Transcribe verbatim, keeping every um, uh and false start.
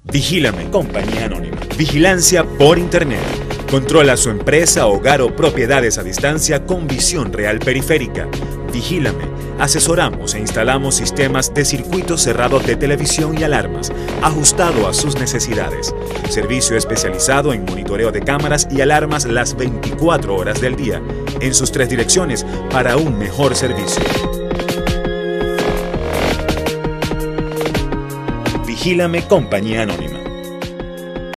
Vigílame, compañía anónima. Vigilancia por Internet. Controla su empresa, hogar o propiedades a distancia con visión real periférica. Vigílame. Asesoramos e instalamos sistemas de circuito cerrado de televisión y alarmas, ajustado a sus necesidades. Servicio especializado en monitoreo de cámaras y alarmas las veinticuatro horas del día, en sus tres direcciones para un mejor servicio. Vigílame, compañía anónima.